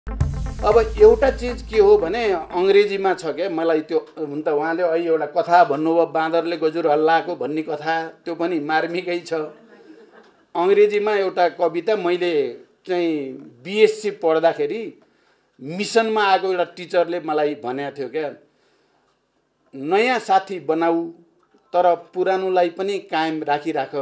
अब एउटा चीज के हो भने अंग्रेजीमा छ के मलाई त्यो हुन त उहाँले अहिले एउटा कथा भन्नुभयो बाँदरले गजुर हल्लाएको भन्ने कथा त्यो पनि मार्मिकै छ। अंग्रेजीमा एउटा कविता मैले चाहिँ बीएससी पढ्दाखेरि मिसनमा आएको एउटा टिचरले मलाई भनेको थियो क्या, नयाँ साथी बनाऊ तर पुरानोलाई पनि कायम राखिराख,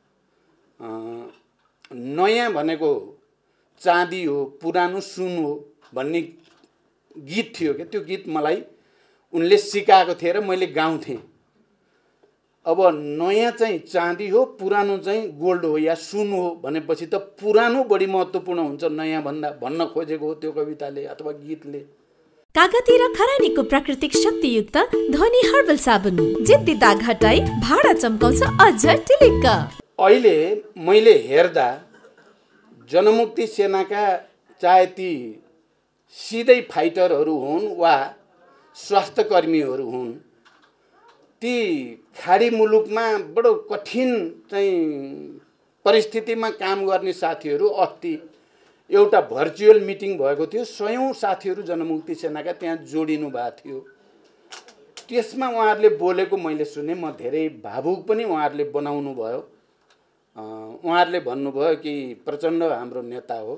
नयाँ भनेको चाँदी हो पुरानो सुन हो भन्ने गीत थियो के। त्यो गीत मलाई उनले सिकाएको थिए र मैले गाउँथेँ। अब नयाँ चाहिँ चाँदी हो पुरानो चाहिँ गोल्ड हो या सुन हो भनेपछि त पुरानो बढी महत्त्वपूर्ण हुन्छ नयाँ भन्दा भन्न खोजेको हो त्यो कविताले अथवा गीतले। कागती र खरानीको प्राकृतिक शक्तियुक्त ध्वनि हर्बल साबुन जिद्दी दाग हटाई भाडा चम्काउँछ अझ टिलिक्क। अहिले मैले हेर्दा जनमुक्ति सेनाका चाहे ती सिधै फाइटरहरू हुन् वा स्वास्थ्यकर्मीहरू हुन्, ती खाडी मुलुकमा बडो कठिन चाहिँ परिस्थितिमा काम गर्ने साथीहरू अस्ति एउटा भर्चुअल मिटिङ भएको थियो। 100औं साथीहरू जनमुक्ति सेनाका त्यहाँ जोडिनु भएको थियो। त्यसमा उहाँहरूले बोलेको मैले सुने, म धेरै भावुक पनि उहाँहरूले बनाउनु भयो। उहाँहरूले भन्नुभयो कि प्रचण्ड हाम्रो नेता हो,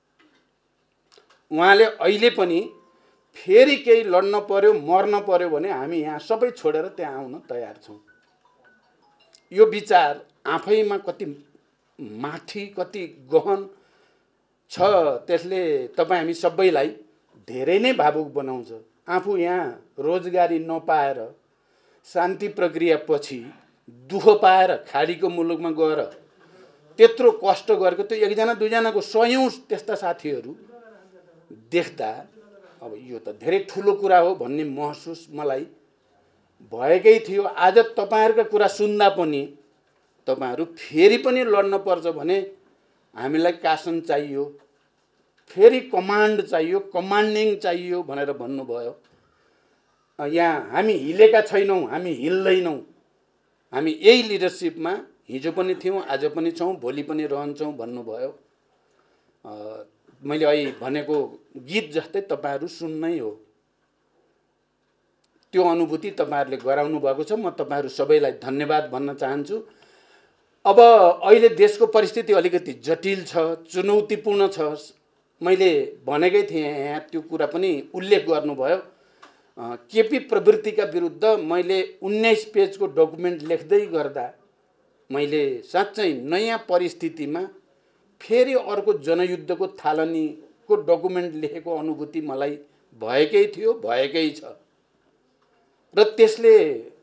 उहाँले अहिले पनि फेरि केही लड्न पर्यो मर्न पर्यो भने हामी यहाँ सबै छोडेर त्यहाँ आउन तयार छौँ। यो विचार आफैमा कति माथि कति गहन छ, त्यसले तपाईँ हामी सबैलाई धेरै नै भावुक बनाउँछ। आफू यहाँ रोजगारी नपाएर शान्ति प्रक्रिया पछि दुःख पाएर खाडीको मुलुकमा गएर त्यत्रो कष्ट गरेको त्यो एकजना दुईजनाको 100औं त्यस्ता साथीहरू देख्दा अब यो त धेरै ठुलो कुरा हो भन्ने महसुस मलाई भएकै थियो। आज तपाईहरुका कुरा सुन्दा पनि तपाईहरु फेरि पनि लड्न पर्छ भने हामीलाई शासन चाहियो, फेरि कमान्ड चाहियो, कमान्डिङ चाहियो भनेर भन्नुभयो। यहाँ हामी हिलेका छैनौं, हामी हिल्दैनौं। हामी यही लिडरशिपमा हिजो पनि थियौं, आज पनि छौं, भोलि पनि रहन्छौं भन्नुभयो। मैले अहिले भनेको गीत जस्तै तपाईहरु सुन्नै हो। त्यो अनुभूति तपाईहरुले गराउनु भएको छ। म तपाईहरु सबैलाई धन्यवाद भन्न चाहन्छु। अब अहिले देशको परिस्थिति अलिकति जटिल छ, चुनौतीपूर्ण छ। मैले भनेकै थिएँ यहाँ त्यो कुरा पनि उल्लेख गर्नुभयो। केपी प्रवृत्तिका विरुद्ध मैले 19 पेजको डकुमेन्ट लेख्दै गर्दा मैले साँच्चै नयाँ परिस्थितिमा फेरि अर्को जनयुद्धको थालनीको डकुमेन्ट लेखेको अनुभूति मलाई भएकै थियो, भएकै छ। र त्यसले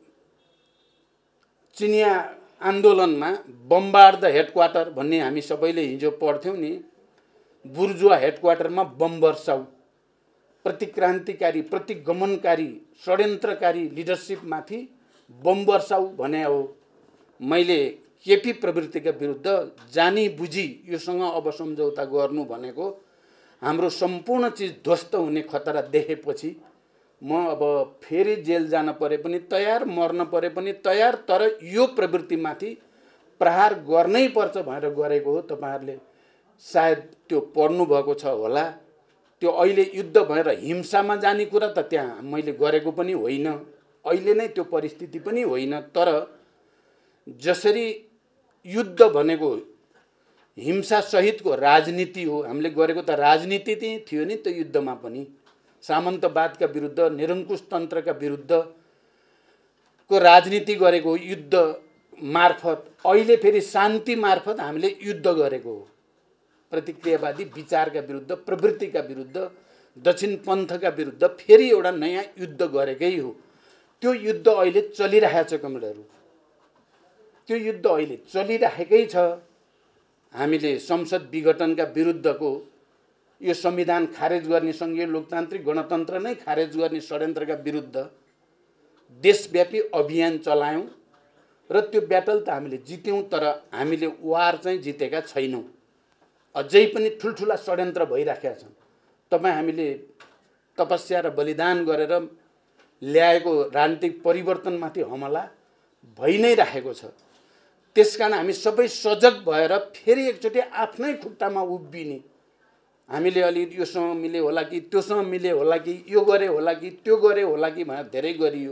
चिनिया आन्दोलनमा बम्बार्ड द हेडक्वार्टर भन्ने हामी सबैले हिजो पढ्थ्यौं नि, बुर्जुवा हेडक्वार्टरमा बम वर्षाउ, प्रतिक्रान्तिकारी, प्रतिगमनकारी, षड्यन्त्रकारी लिडरशिपमाथि बम वर्षाउ भने हो। मैले केपी प्रवृत्तिका विरुद्ध जानी बुझी योसँग अब सम्झौता गर्नु भनेको हाम्रो सम्पूर्ण चीज ध्वस्त हुने खतरा देखेपछि म अब फेरि जेल जान परे पनि तयार, मर्न परे पनि तयार, तर यो प्रवृत्तिमाथि प्रहार गर्नै पर्छ भनेर गरेको हो। तपाईहरुले सायद त्यो पढ्नु भएको छ होला। त्यो अहिले युद्ध भएर हिंसामा जाने कुरा त त्यहाँ मैले गरेको पनि होइन, अहिले नै त्यो परिस्थिति पनि होइन। तर जसरी युद्ध भनेको हिंसा सहितको राजनीति हो, हामीले गरेको त राजनीति थियो नि त्यो युद्धमा पनि। सामन्तवादका विरुद्ध, निरङ्कुश तन्त्रका विरुद्धको राजनीति गरेको युद्ध मार्फत, अहिले फेरि शान्ति मार्फत हामीले युद्ध गरेको हो। प्रतिक्रियावादी विचारका विरुद्ध, प्रवृत्तिका विरुद्ध, दक्षिण पन्थका विरुद्ध फेरि एउटा नयाँ युद्ध गरेकै हो। त्यो युद्ध अहिले चलिरहेको छ कमरेडहरु, त्यो युद्ध अहिले चलिरहेकै छ। हामीले संसद विघटनका विरुद्धको यो संविधान खारेज गर्ने, संघीय लोकतान्त्रिक गणतन्त्र नै खारेज गर्ने षड्यन्त्रका विरुद्ध देशव्यापी अभियान चलायौं र त्यो ब्याटल त हामीले जित्यौं, तर हामीले वार चाहिँ जितेका छैनौं। अझै पनि ठुलठुला षड्यन्त्र भइराखेका छन्। तपाई हामीले तपस्या र बलिदान गरेर ल्याएको राजनीतिक परिवर्तनमाथि हमला भइ नै राखेको छ। त्यसकारण हामी सबै सजग भएर फेरि एकचोटि आफ्नै खुट्टामा उभिने हामीले अलि योसँग मिले होला कि त्योसँग मिले होला कि यो गरे होला कि त्यो गरे होला कि भनेर धेरै गरियो।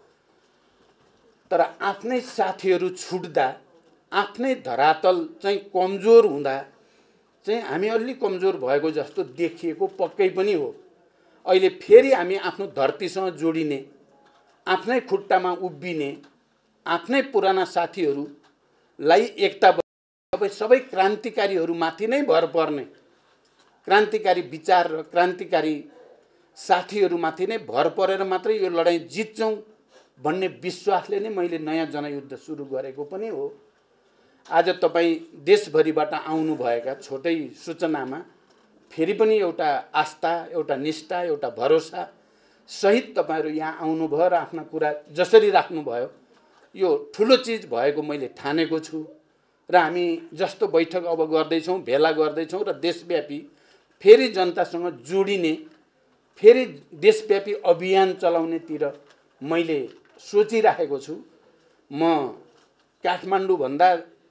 तर आफ्नै साथीहरू छुट्दा, आफ्नै धरातल चाहिँ कमजोर हुँदा चाहिँ हामी अलि कमजोर भएको जस्तो देखिएको पक्कै पनि हो। अहिले फेरि हामी आफ्नो धरतीसँग जोडिने, आफ्नै खुट्टामा उभिने, आफ्नै पुराना साथीहरूलाई एकता सबै क्रान्तिकारीहरूमाथि नै भर पर्ने, क्रान्तिकारी विचार र क्रान्तिकारी साथीहरूमाथि नै भर परेर मात्रै यो लडाईँ जित्छौँ भन्ने विश्वासले नै मैले नयाँ जनयुद्ध सुरु गरेको पनि हो। आज तपाईँ देशभरिबाट आउनुभएका छोटै सूचनामा फेरि पनि एउटा आस्था, एउटा निष्ठा, एउटा भरोसा सहित तपाईँहरू यहाँ आउनुभयो र आफ्ना कुरा जसरी राख्नुभयो, यो ठुलो चिज भएको मैले ठानेको छु। र हामी जस्तो बैठक अब गर्दैछौँ, भेला गर्दैछौँ र देशव्यापी फेरि जनतासँग जोडिने, फेरि देशव्यापी अभियान चलाउनेतिर मैले सोचिराखेको छु। म काठमाडौँभन्दा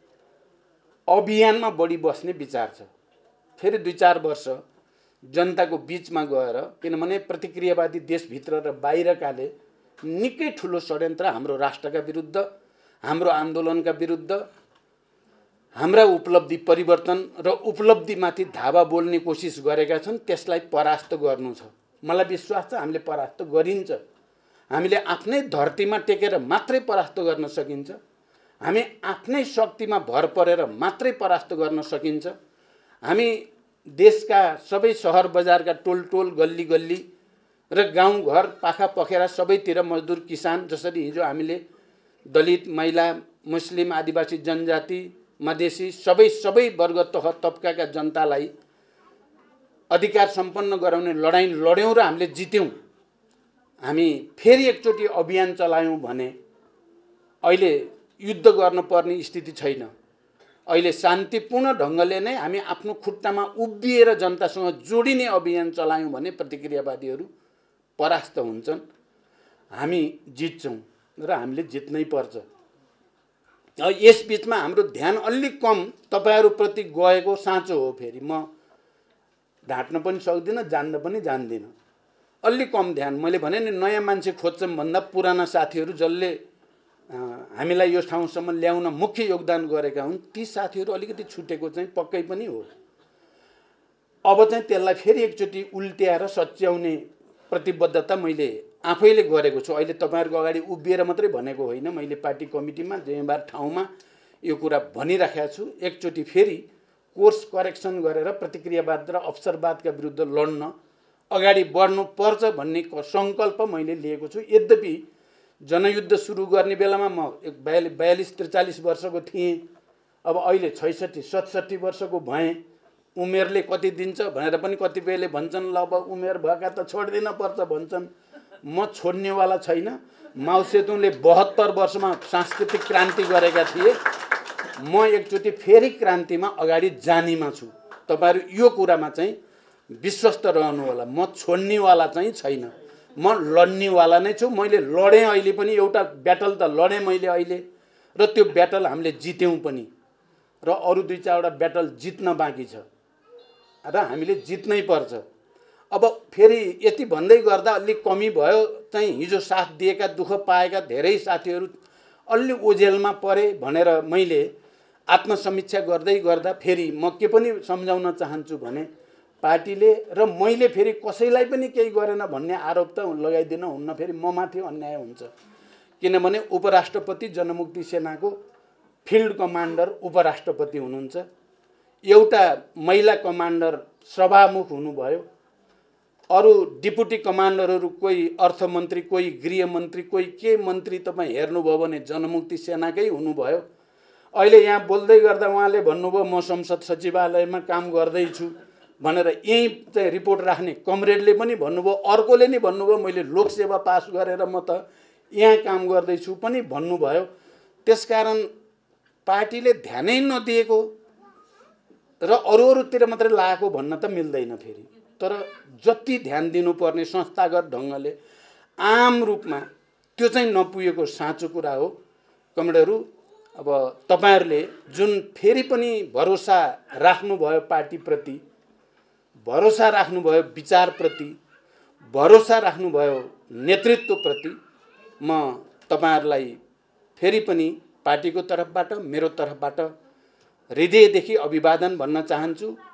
अभियानमा बढी बस्ने विचार छ। फेरि 2-4 वर्ष जनताको बीचमा गएर, किनभने प्रतिक्रियावादी देशभित्र र बाहिरकाले निकै ठुलो षड्यन्त्र हाम्रो राष्ट्रका विरुद्ध, हाम्रो आन्दोलनका विरुद्ध, हाम्रा उपलब्धि परिवर्तन र उपलब्धिमाथि धावा बोल्ने कोसिस गरेका छन्। त्यसलाई परास्त गर्नु छ। मलाई विश्वास छ हामीले परास्त गरिन्छ। हामीले आफ्नै धरतीमा टेकेर मात्रै परास्त गर्न सकिन्छ। हामी आफ्नै शक्तिमा भर परेर मात्रै परास्त गर्न सकिन्छ। हामी देशका सबै सहर बजारका टोल गल्ली गल्ली र गाउँघर पाखा पखेरा सबैतिर मजदुर किसान, जसरी हिजो हामीले दलित, महिला, मुस्लिम, आदिवासी जनजाति, मधेसी सबै वर्ग तह तबकाका जनतालाई अधिकार सम्पन्न गराउने लडाईँ लड्यौँ र हामीले जित्यौँ। हामी फेरि एकचोटि अभियान चलायौँ भने अहिले युद्ध गर्नुपर्ने स्थिति छैन। अहिले शान्तिपूर्ण ढङ्गले नै हामी आफ्नो खुट्टामा उभिएर जनतासँग जोडिने अभियान चलायौँ भने प्रतिक्रियावादीहरू परास्त हुन्छन्, हामी जित्छौँ र हामीले जित्नै पर्छ। यस बीचमा हाम्रो ध्यान अलिक कम तपाईहरुप्रति गएको साँचो हो। फेरि म ढाट्न पनि सक्दिनँ, जान्न पनि जान्दिनँ। अलिक कम ध्यान। मैले भने नि नयाँ मान्छे खोज्छौं भन्दा पुराना साथीहरू जसले हामीलाई यो ठाउँसम्म ल्याउन मुख्य योगदान गरेका हुन्, ती साथीहरू अलिकति छुटेको चाहिँ पक्कै पनि हो। अब चाहिँ त्यसलाई फेरि एकचोटि उल्ट्याएर सच्याउने प्रतिबद्धता मैले आफैले गरेको छु। अहिले तपाईहरुको अगाडि उभिएर मात्रै भनेको होइन, मैले पार्टी कमिटीमा जिम्मेवार ठाउँमा यो कुरा भनिराखेको छु। एकचोटि फेरि कोर्स करेक्सन गरेर प्रतिक्रियावाद र अवसरवादका विरुद्ध लड्न अगाडि बढ्नु पर्छ भन्ने संकल्प मैले लिएको छु। यद्यपि जनयुद्ध सुरु गर्ने बेलामा म 42-43 वर्षको थिएँ। अब अहिले 66-67 वर्षको भएँ। उमेरले कति दिन्छ भनेर पनि कतिपयले भन्छन्, ल अब उमेर भएका त छोड्दिन पर्छ भन्छन्। म छोड्नेवाला छैन। माओ सेतुङले 72 वर्षमा सांस्कृतिक क्रान्ति गरेका थिए। म एकचोटि फेरि क्रान्तिमा अगाडि जानेमा छु। तपाईहरु यो कुरामा चाहिँ विश्वस्त रहनु होला। म छोड्नेवाला चाहिँ छैन, म लड्नेवाला नै छु। मैले लडेँ, अहिले पनि एउटा ब्याटल त लडेँ मैले अहिले, र त्यो ब्याटल हामीले जित्यौं पनि, र अरु 2-4 वटा ब्याटल जित्न बाँकी छ र हामीले जित्नै पर्छ। अब फेरि यति भन्दै गर्दा अलि कमी भयो। चाहिँ हिजो साथ दिएका, दुःख पाएका धेरै साथीहरू अलि ओझेलमा परे भनेर मैले आत्मसमीक्षा गर्दै गर्दा फेरि म के पनि सम्झाउन चाहन्छु भने, पार्टीले र मैले फेरि कसैलाई पनि केही गरेन भन्ने आरोप त लगाइदिन हुन्न। फेरि म माथि अन्याय हुन्छ। किनभने उपराष्ट्रपति जनमुक्ति सेनाको फिल्ड कमान्डर उपराष्ट्रपति हुनुहुन्छ। एउटा महिला कमान्डर सभामुख हुनुभयो। अरु डिप्युटी कमान्डरहरू कोही अर्थमन्त्री, कोही गृहमन्त्री, कोही के मन्त्री तपाईँ हेर्नुभयो भने जनमुक्ति सेनाकै हुनुभयो। अहिले यहाँ बोल्दै गर्दा उहाँले भन्नुभयो म संसद सचिवालयमा काम गर्दैछु भनेर यही चाहिँ रिपोर्ट राख्ने कमरेडले पनि भन्नुभयो। अर्कोले नि भन्नुभयो मैले लोकसेवा पास गरेर म त यहाँ काम गर्दैछु पनि भन्नुभयो। त्यसकारण पार्टीले ध्यानै नदिएको र अरूतिर मात्रै लागेको भन्न त मिल्दैन फेरि। तर जति ध्यान दिनुपर्ने संस्थागत ढङ्गले आम रूपमा त्यो चाहिँ नपुगेको साँचो कुरा हो। कमरेडहरू, अब तपाईहरुले जुन फेरि पनि भरोसा राख्नुभयो पार्टीप्रति, भरोसा राख्नुभयो विचारप्रति, भरोसा राख्नुभयो नेतृत्वप्रति, म तपाईहरुलाई फेरि पनि पार्टीको तर्फबाट मेरो तर्फबाट हृदयदेखि अभिवादन भन्न चाहन्छु।